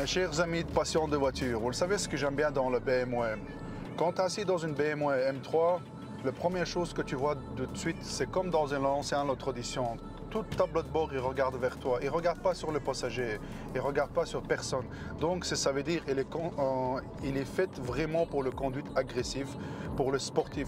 chers amis de passion de voiture, vous le savez ce que j'aime bien dans le BMW. Quand tu es assis dans une BMW M3, la première chose que tu vois de suite, c'est comme dans un ancien autre audition. Tout tableau de bord, il regarde vers toi. Il ne regarde pas sur le passager. Il ne regarde pas sur personne. Donc, ça veut dire qu'il est fait vraiment pour le conduite agressive, pour le sportif.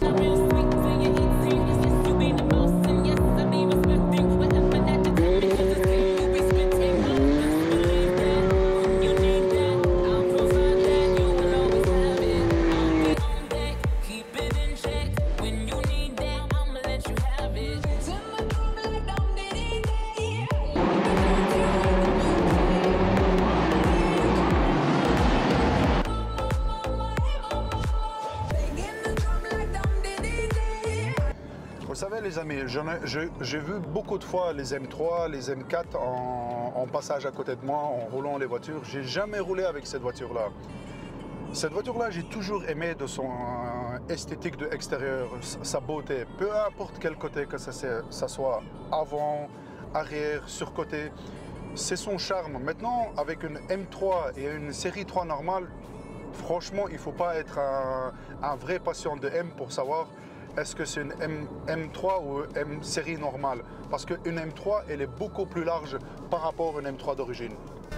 Vous savez les amis, j'ai vu beaucoup de fois les M3, les M4 en passage à côté de moi, en roulant les voitures. J'ai jamais roulé avec cette voiture-là. Cette voiture-là, j'ai toujours aimé de son esthétique de extérieur, sa beauté. Peu importe quel côté que ça soit, avant, arrière, sur-côté, c'est son charme. Maintenant, avec une M3 et une série 3 normale, franchement, il ne faut pas être un vrai patient de M pour savoir est-ce que c'est une M3 ou M série normale. Parce qu'une M3, elle est beaucoup plus large par rapport à une M3 d'origine.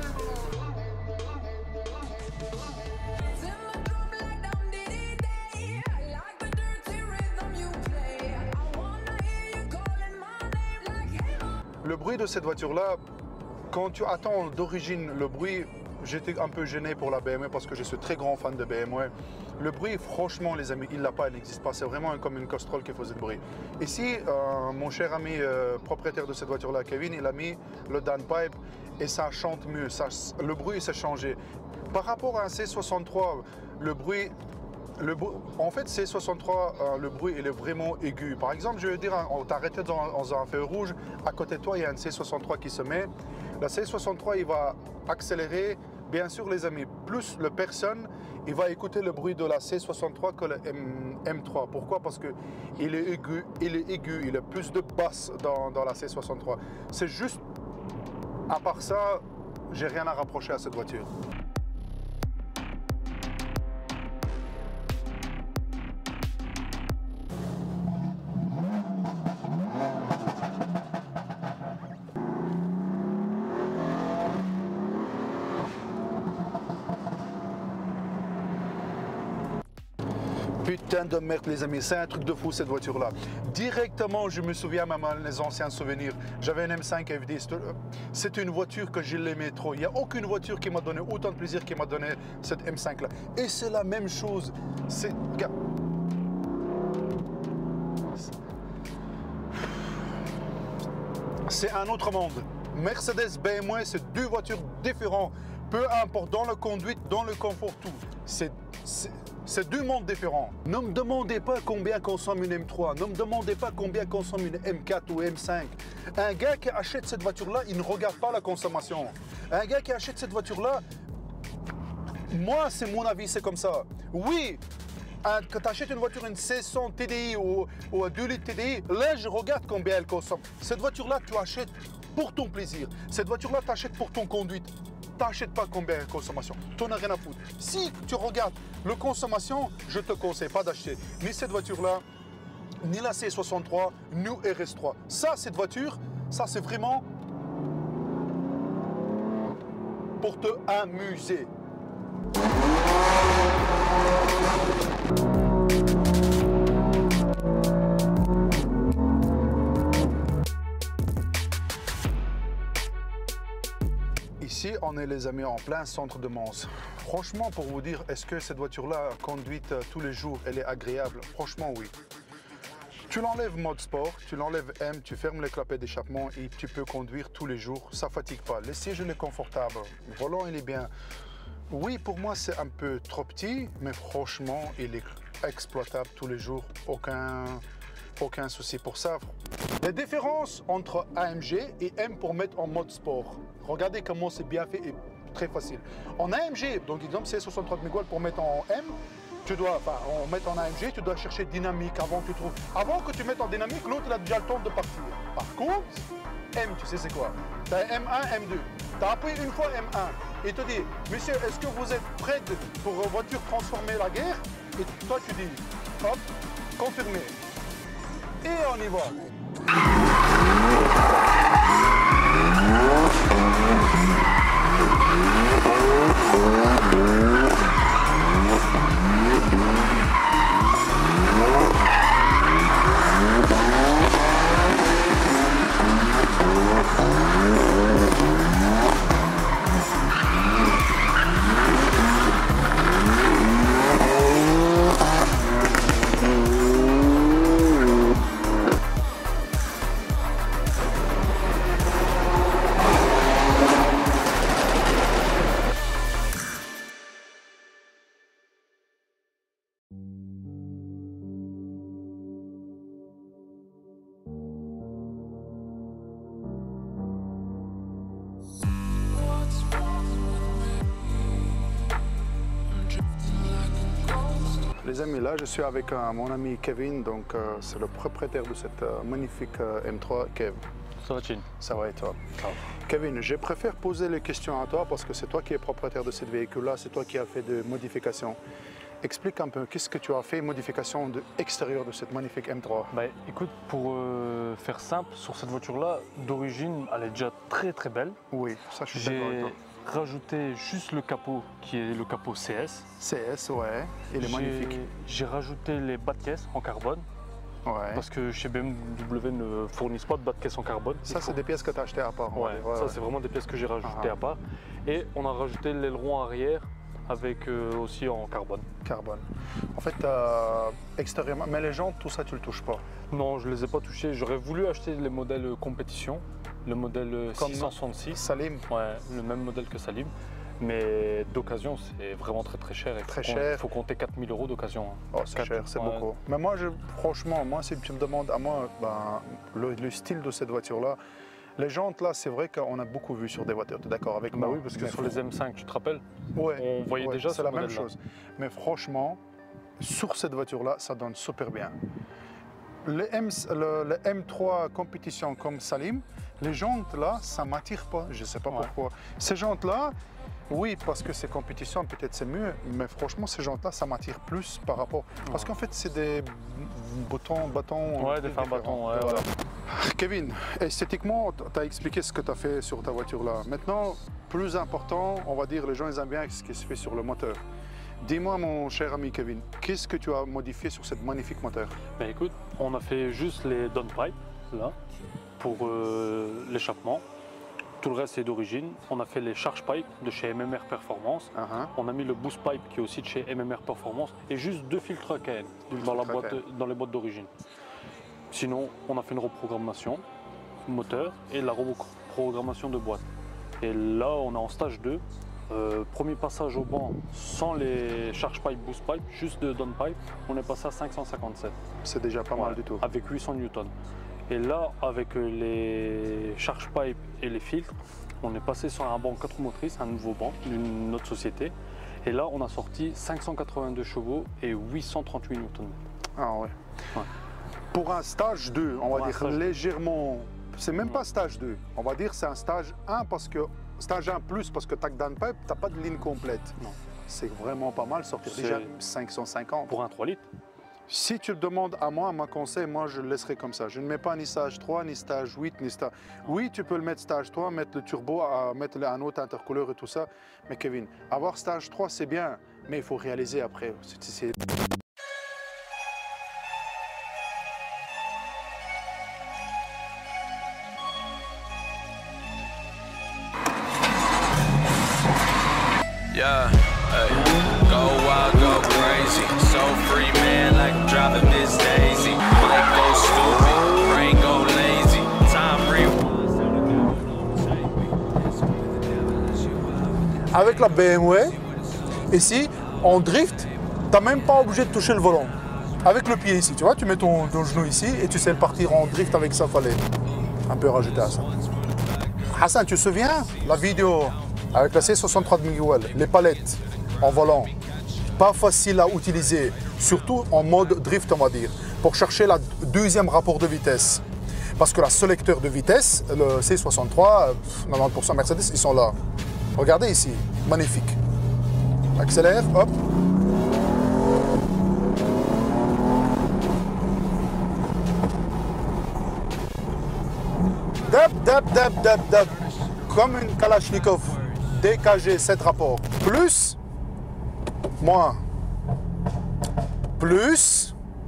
Le bruit de cette voiture-là, quand tu attends d'origine le bruit, j'étais un peu gêné pour la BMW parce que je suis très grand fan de BMW. Le bruit, franchement, les amis, il l'a pas, il n'existe pas. C'est vraiment comme une Castrol qui faisait le bruit. Ici, mon cher ami propriétaire de cette voiture-là, Kevin, il a mis le downpipe et ça chante mieux. Le bruit s'est changé. Par rapport à un C63, le bruit... En fait, C63, le bruit, il est vraiment aigu. Par exemple, je veux dire, on t'arrêtait dans un feu rouge, à côté de toi, il y a un C63 qui se met. La C63, il va accélérer. Bien sûr, les amis, plus la personne, il va écouter le bruit de la C63 que le M3. Pourquoi? Parce qu'il est aigu, il a plus de basse dans la C63. C'est juste, à part ça, j'ai rien à rapprocher à cette voiture. Putain de merde les amis, c'est un truc de fou cette voiture là. Directement je me souviens même les anciens souvenirs. J'avais une M5 FD, c'est une voiture que je l'aimais trop. Il n'y a aucune voiture qui m'a donné autant de plaisir qui m'a donné cette M5 là. Et c'est la même chose. C'est un autre monde. Mercedes, BMW, c'est deux voitures différentes. Peu importe, dans la conduite, dans le confort, tout. C'est deux mondes différents. Ne me demandez pas combien consomme une M3. Ne me demandez pas combien consomme une M4 ou M5. Un gars qui achète cette voiture-là, il ne regarde pas la consommation. Un gars qui achète cette voiture-là, moi, c'est mon avis, c'est comme ça. Oui, quand tu achètes une voiture, une 600 TDI ou un 2 litres TDI, là, je regarde combien elle consomme. Cette voiture-là, tu achètes pour ton plaisir. Cette voiture-là, tu achètes pour ton conduite. T'achètes pas combien de consommation, tu n'as rien à foutre. Si tu regardes le consommation, je te conseille pas d'acheter ni cette voiture-là, ni la C63, ni RS3. Ça, cette voiture, ça c'est vraiment pour te amuser. Ici, on est les amis en plein centre de Mons. Franchement, pour vous dire, est-ce que cette voiture-là, conduite tous les jours, elle est agréable? Franchement, oui. Tu l'enlèves mode sport, tu l'enlèves M, tu fermes les clapets d'échappement et tu peux conduire tous les jours. Ça ne fatigue pas. Le siège, il est confortable. Le volant, il est bien. Oui, pour moi, c'est un peu trop petit, mais franchement, il est exploitable tous les jours. Aucun souci pour ça. La différence entre AMG et M pour mettre en mode sport. Regardez comment c'est bien fait et très facile. En AMG, donc exemple c'est 63 mégawatts pour mettre en M, on met en AMG, tu dois chercher dynamique avant que tu mettes en dynamique, l'autre il a déjà le temps de partir. Par contre, M, tu sais c'est quoi? Tu as M1, M2. Tu as appuyé une fois M1 et il te dit, monsieur, est-ce que vous êtes prêt pour voiture transformer la guerre? Et toi tu dis, hop, confirmé. Et on y va. Les amis, là je suis avec mon ami Kevin, donc c'est le propriétaire de cette magnifique M3, Kev. Ça va, Chin? Ça va et toi? Ça va. Kevin, je préfère poser les questions à toi parce que c'est toi qui es propriétaire de ce véhicule-là, c'est toi qui as fait des modifications. Explique un peu, qu'est-ce que tu as fait, modification de extérieur de cette magnifique M3? Bah, écoute, pour faire simple, sur cette voiture-là, d'origine, elle est déjà très très belle. Oui, ça je suis d'accord avec toi. J'ai rajouté juste le capot, qui est le capot CS. CS, ouais, il est magnifique. J'ai rajouté les bas de caisse en carbone. Ouais. Parce que chez BMW ne fournissent pas de bas de caisse en carbone. Ça, c'est des pièces que tu as achetées à part. Ouais, ça c'est vraiment des pièces que j'ai rajoutées à part. Et on a rajouté l'aileron arrière avec aussi en carbone. Carbone. En fait, extérieurement, mais les jantes, tout ça, tu le touches pas? Non, je les ai pas touchés. J'aurais voulu acheter les modèles compétition, le modèle Comme 666. Salim? Ouais, le même modèle que Salim. Mais d'occasion, c'est vraiment très très cher. Très cher. Il faut compter 4 000 € d'occasion. Oh, c'est cher, c'est beaucoup. Mais moi, franchement, moi, si tu me demandes à moi, ben, le style de cette voiture-là, les jantes, là, c'est vrai qu'on a beaucoup vu sur des voitures. Tu es d'accord avec moi? Oui, parce que sur les M5, tu te rappelles? Ouais, on voyait déjà c'est la même chose. Mais franchement, sur cette voiture-là, ça donne super bien. Le M3 compétition comme Salim, les jantes là, ça m'attire pas, je sais pas pourquoi. Ces jantes là, oui, parce que c'est compétition, peut-être c'est mieux, mais franchement, ces jantes là, ça m'attire plus par rapport. Parce qu'en fait, c'est des bâtons. Ouais, des phares bâtons, ouais, voilà. Kevin, esthétiquement, tu as expliqué ce que tu as fait sur ta voiture là. Maintenant, plus important, on va dire, les gens ils aiment bien ce qui se fait sur le moteur. Dis-moi, mon cher ami Kevin, qu'est-ce que tu as modifié sur cette magnifique moteur? Ben écoute, on a fait juste les downpipes, là, pour l'échappement. Tout le reste est d'origine. On a fait les charge pipes de chez MMR Performance. On a mis le boost pipe qui est aussi de chez MMR Performance et juste 2 filtres AKN dans les boîtes d'origine. Sinon, on a fait une reprogrammation moteur et la reprogrammation de boîte. Et là, on est en stage 2. Premier passage au banc sans les charge pipe, boost pipe, juste de down pipe, on est passé à 557. C'est déjà pas mal du tout. Avec 800 Newton. Et là, avec les charge pipe et les filtres, on est passé sur un banc 4 motrices, un nouveau banc d'une autre société. Et là, on a sorti 582 chevaux et 838 Newton. Ah ouais. Pour un stage 2, on va dire légèrement, c'est même pas stage 2, on va dire c'est un stage 1 parce que stage 1 plus parce que tu n'as pas de ligne complète. Non. C'est vraiment pas mal, sortir déjà 550. Pour un 3 litres. Si tu le demandes à moi, ma conseil, moi je le laisserai comme ça. Je ne mets pas ni stage 3, ni stage 8, ni stage... Oui, tu peux le mettre stage 3, mettre le turbo, mettre un autre intercouleur et tout ça. Mais Kevin, avoir stage 3, c'est bien, mais il faut réaliser après. Yeah, hey, go wild, go crazy. So free, man, like I'm driving Miss Daisy. Might go stupid, brain go lazy. Time rewind. Avec la BMW, ici, en drift, tu n'as même pas obligé de toucher le volant. Avec le pied ici, tu vois, tu mets ton genou ici et tu sais partir en drift avec ça, fallait un peu rajouter à ça. Hassan, tu te souviens la vidéo avec la C63 de Miguel, les palettes en volant, pas facile à utiliser, surtout en mode drift on va dire, pour chercher la deuxième rapport de vitesse. Parce que la sélecteur de vitesse, le C63, 90% Mercedes, ils sont là. Regardez ici, magnifique. Accélère, hop. Dab, dab, dab, dab, dab. Comme une Kalachnikov DKG 7 rapports. Plus, moins, plus.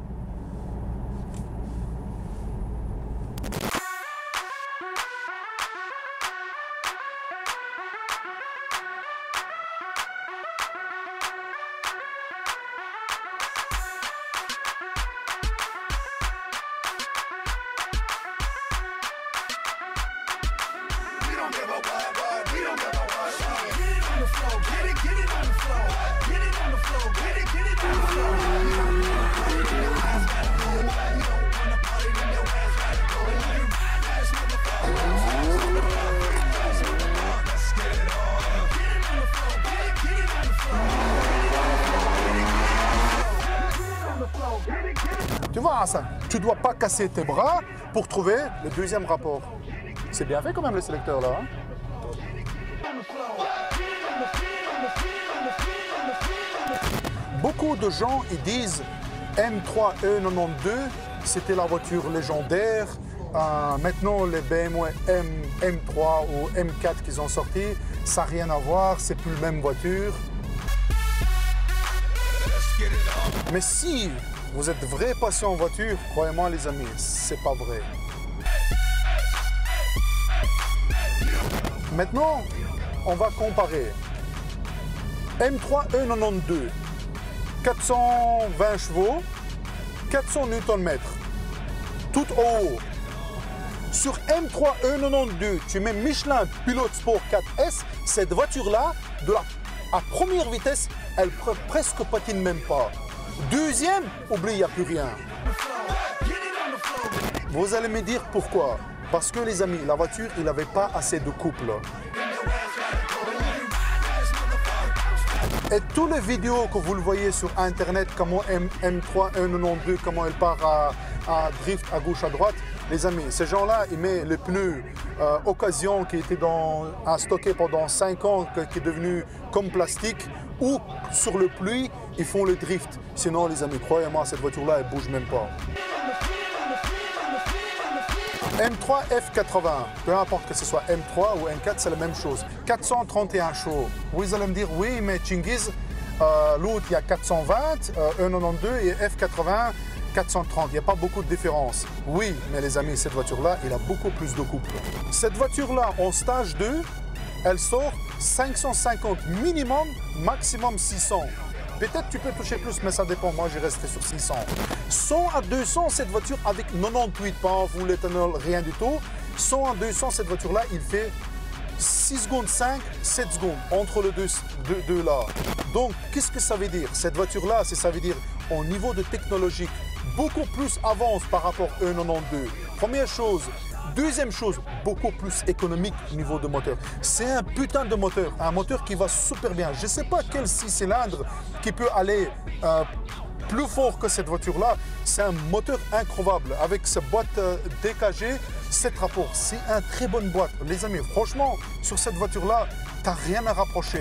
Tu vois, Hassan, tu ne dois pas casser tes bras pour trouver le deuxième rapport. C'est bien fait quand même le sélecteur là. Hein? Beaucoup de gens ils disent M3 E92 c'était la voiture légendaire. Maintenant les BMW M3 ou M4 qu'ils ont sorti, ça n'a rien à voir, c'est plus la même voiture. Mais si vous êtes vrai patient en voiture, croyez-moi les amis, c'est pas vrai. Maintenant, on va comparer. M3 E92, 420 chevaux, 400 Nm, tout en haut. Sur M3 E92, tu mets Michelin Pilot Sport 4S, cette voiture-là, à première vitesse, elle presque patine même pas. Deuxième, oublie, il n'y a plus rien. Vous allez me dire pourquoi. Parce que les amis, la voiture, il n'avait pas assez de couple. Et toutes les vidéos que vous le voyez sur internet, comment M3 192, comment elle part à drift à gauche, à droite, les amis, ces gens-là, ils mettent les pneus occasion qui était à stocker pendant 5 ans, qui est devenu comme plastique, ou sur le pluie, ils font le drift. Sinon, les amis, croyez-moi, cette voiture-là, elle bouge même pas. M3 F80, peu importe que ce soit M3 ou M4, c'est la même chose. 431 chevaux. Vous allez me dire, oui, mais Chingiz, l'autre, il y a 420, E92 et F80, 430. Il n'y a pas beaucoup de différence. Oui, mais les amis, cette voiture-là, il a beaucoup plus de couple. Cette voiture-là, en stage 2, elle sort 550 minimum, maximum 600. Peut-être tu peux toucher plus, mais ça dépend. Moi, j'ai resté sur 600. 100 à 200, cette voiture avec 98, pas en full éthanol, rien du tout. 100 à 200, cette voiture-là, il fait 6 secondes 5, 7 secondes entre les deux là. Donc, qu'est-ce que ça veut dire? Cette voiture-là, ça veut dire au niveau de technologique, beaucoup plus avance par rapport à E92. Première chose. Deuxième chose, beaucoup plus économique au niveau de moteur. C'est un putain de moteur, un moteur qui va super bien. Je ne sais pas quel 6 cylindres qui peut aller plus fort que cette voiture-là. C'est un moteur incroyable avec cette boîte DKG, 7 rapports. C'est une très bonne boîte. Les amis, franchement, sur cette voiture-là, tu n'as rien à rapprocher.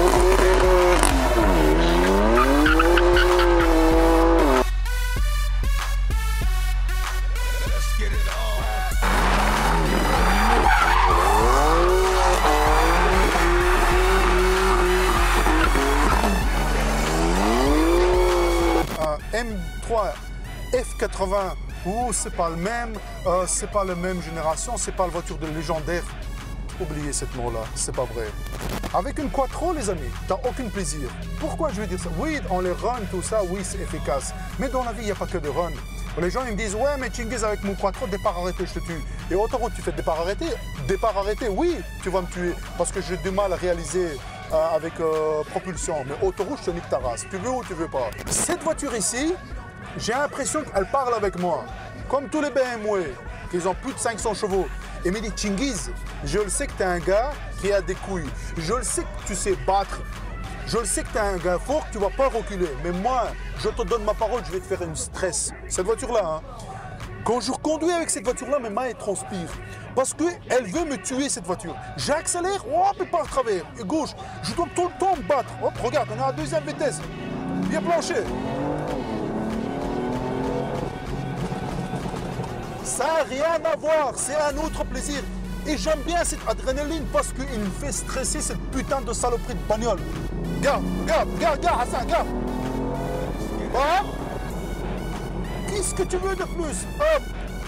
M3 F80, c'est pas le même, c'est pas la même génération, c'est pas la voiture de légendaire. Oubliez cette mot-là, c'est pas vrai. Avec une quattro, les amis, t'as aucun plaisir. Pourquoi je veux dire ça? Oui, on les run, tout ça, oui, c'est efficace. Mais dans la vie, il n'y a pas que de run. Les gens ils me disent, ouais, mais Chingiz, avec mon quattro, départ arrêté, je te tue. Et autoroute, tu fais départ arrêté? Départ arrêté, oui, tu vas me tuer. Parce que j'ai du mal à réaliser avec propulsion. Mais autoroute, je te nique ta race. Tu veux ou tu veux pas? Cette voiture ici, j'ai l'impression qu'elle parle avec moi. Comme tous les BMW, qui ont plus de 500 chevaux. Et me dit, Chingiz, je le sais que tu es un gars qui a des couilles. Je le sais que tu sais battre. Je le sais que tu es un gars fort, que tu ne vas pas reculer. Mais moi, je te donne ma parole, je vais te faire une stress. Cette voiture-là, hein, Quand je conduis avec cette voiture-là, mes mains elles transpirent. Parce qu'elle veut me tuer, cette voiture. J'accélère, hop, et par travers. Et gauche, je dois tout le temps me battre. Hop, regarde, on est à deuxième vitesse. Bien planché. Ça n'a rien à voir, c'est un autre plaisir. Et j'aime bien cette adrénaline parce qu'il me fait stresser cette putain de saloperie de bagnole. Regarde, regarde, Hassan, regarde. Voilà. Qu'est-ce que tu veux de plus? Hop.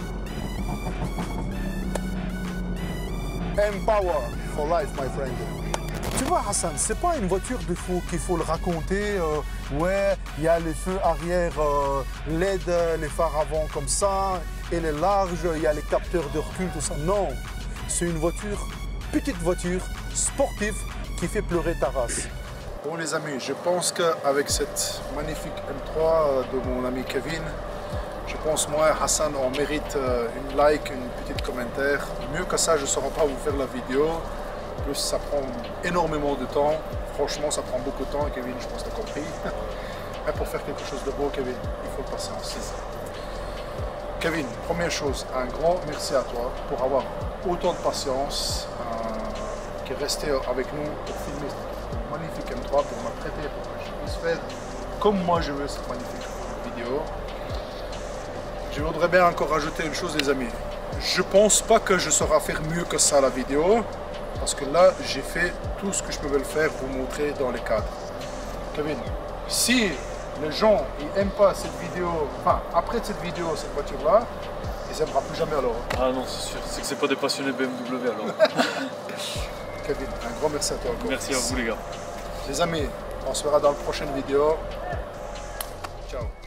Empower for life, my friend. Tu vois, Hassan, c'est pas une voiture de fou qu'il faut le raconter. Ouais, il y a les feux arrière LED, les phares avant comme ça, elle est large, il y a les capteurs de recul, tout ça. Non, c'est une voiture, petite voiture, sportive, qui fait pleurer ta race. Bon les amis, je pense qu'avec cette magnifique M3 de mon ami Kevin, je pense moi et Hassan on mérite une like, une petite commentaire. Mieux que ça, je ne saurais pas vous faire la vidéo. En plus, ça prend énormément de temps. Franchement, ça prend beaucoup de temps. Et Kevin, je pense que tu as compris. Mais pour faire quelque chose de beau, Kevin, il faut de patience. Kevin, première chose, un grand merci à toi pour avoir autant de patience, qui est resté avec nous pour filmer cette magnifique M3, pour m'apprêter, pour que je puisse faire comme moi je veux cette magnifique vidéo. Je voudrais bien encore rajouter une chose les amis. Je pense pas que je saurai faire mieux que ça la vidéo. Parce que là, j'ai fait tout ce que je pouvais le faire, vous montrer dans les cadres. Kevin, si les gens n'aiment pas cette vidéo, enfin après cette vidéo, cette voiture-là, ils n'aimeront plus jamais alors. Ah non, c'est sûr, c'est que c'est pas des passionnés BMW alors. Kevin, un grand merci à toi encore. Merci à vous les gars. Les amis, on se verra dans la prochaine vidéo. Ciao.